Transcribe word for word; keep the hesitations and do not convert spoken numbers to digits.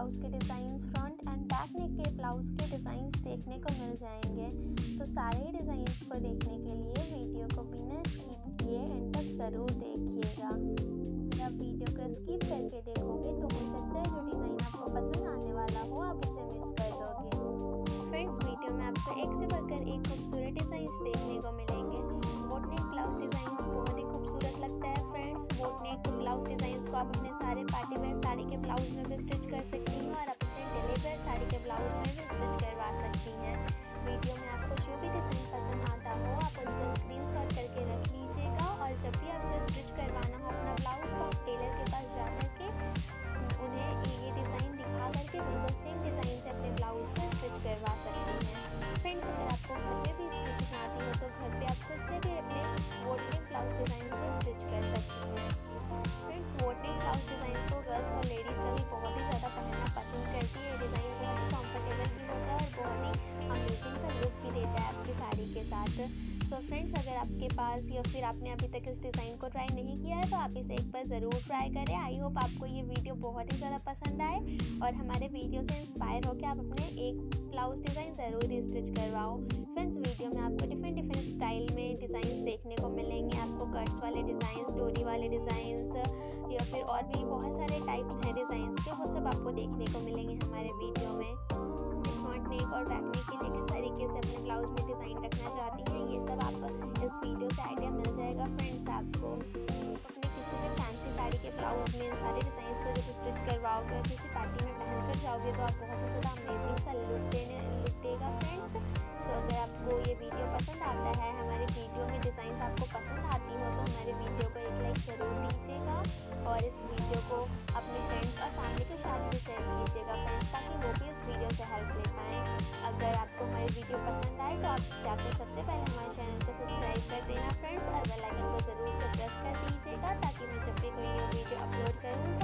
Blouse के designs, front and back neck के blouse के डिज़ाइंस देखने को मिल जाएंगे। तो सारे ही डिज़ाइंस को देखने के लिए वीडियो को बिना स्किप किए एंड तक ज़रूर देखिएगा। अगर आप वीडियो को स्किप करके देखोगे तो हो सकता है जो डिज़ाइन आपको पसंद आने वाला हो आप इसे मिस कर दोगे। फ्रेंड्स, वीडियो में आपको एक से बढ़कर एक खूबसूरत डिज़ाइंस देखने को मिलेंगे। बोट नेक ब्लाउज डिज़ाइंस बहुत ही खूबसूरत लगता है। Friends, boat neck blouse designs को आप अपने सारे पार्टी वेयर साड़ी के ब्लाउज में भी स्टिच कर सकती हैं और अपने डेली वेयर साड़ी के ब्लाउज में भी स्टिच करवा सकती हैं। वीडियो में आपको जो भी डिज़ाइन पसंद आता हो आप उसका स्क्रीनशॉट करके रख लीजिएगा और जब भी आपको स्टिच करवाना हो अपना ब्लाउज तो आप टेलर के पास जा करके उन्हें ये डिज़ाइन दिखा करके बिल्कुल सेम डिज़ाइन से अपने ब्लाउज पर स्टिच करवा सकती हैं। फ्रेंड्स, अगर आपको घर पे भी स्टिचिंग आती हो तो घर पे आप खुद से भी अपने बोट नेक ब्लाउज डिज़ाइन को स्टिच कर सकती हैं। Friends, boat neck blouse design को गर्ल्स और लेडीज सभी बहुत ही ज़्यादा पहनना पसंद करती है। डिज़ाइन बहुत ही कम्फर्टेबल भी होता है और बहुत ही अमेजिंग सा लुक भी देता है आपकी साड़ी के साथ। सो so फ्रेंड्स, अगर आपके पास या फिर आपने अभी तक इस डिज़ाइन को ट्राई नहीं किया है तो आप इसे एक बार ज़रूर ट्राई करें। आई होप आपको ये वीडियो बहुत ही ज़्यादा पसंद आए और हमारे वीडियो से इंस्पायर होकर आप अपने एक ब्लाउज डिज़ाइन ज़रूर स्टिच करवाओ। फ्रेंड्स, वीडियो में आपको डिफरेंट डिफरेंट स्टाइल में डिज़ाइंस देखने को मिलेंगे। आपको कट्स वाले डिज़ाइंस, डोरी वाले डिज़ाइंस या फिर और भी बहुत सारे टाइप्स हैं डिज़ाइंस के, वो सब आपको देखने को मिलेंगे हमारे वीडियो में। फ्रंट नेक और बैक नेक के लिए किस तरीके से अपने ब्लाउज में डिज़ाइन रखना चाहती हैं ये सब आप इस वीडियो से आइडिया मिल जाएगा। फ्रेंड्स, आपको अपने किसी भी फैंसी साड़ी के ब्लाउज में इन सारे डिज़ाइंस को जब स्टिच करवाओगे और किसी पार्टी में पहन कर जाओगे तो आप बहुत ही ज़्यादा अमेजिंग सा लुक देने लुक देगा। फ्रेंड्स, सो अगर आपको ये वीडियो पसंद आता है, हमारे वीडियो में डिज़ाइन आपको पसंद आती हो तो हमारे वीडियो को एक लाइक ज़रूर दीजिएगा और इस वीडियो को अपने फ्रेंड्स और फैमिली के साथ भी शेयर कीजिएगा फ्रेंड्स, ताकि वो भी इस वीडियो से हेल्प ले पाएँ। अगर आपको हमारी वीडियो पसंद आए तो आप जाकर सबसे पहले हमारे चैनल को सब्सक्राइब कर देना फ्रेंड्स और बेल आइकन को ज़रूर से प्रेस कर दीजिएगा ताकि मैं जब भी कोई वीडियो अपलोड करूँ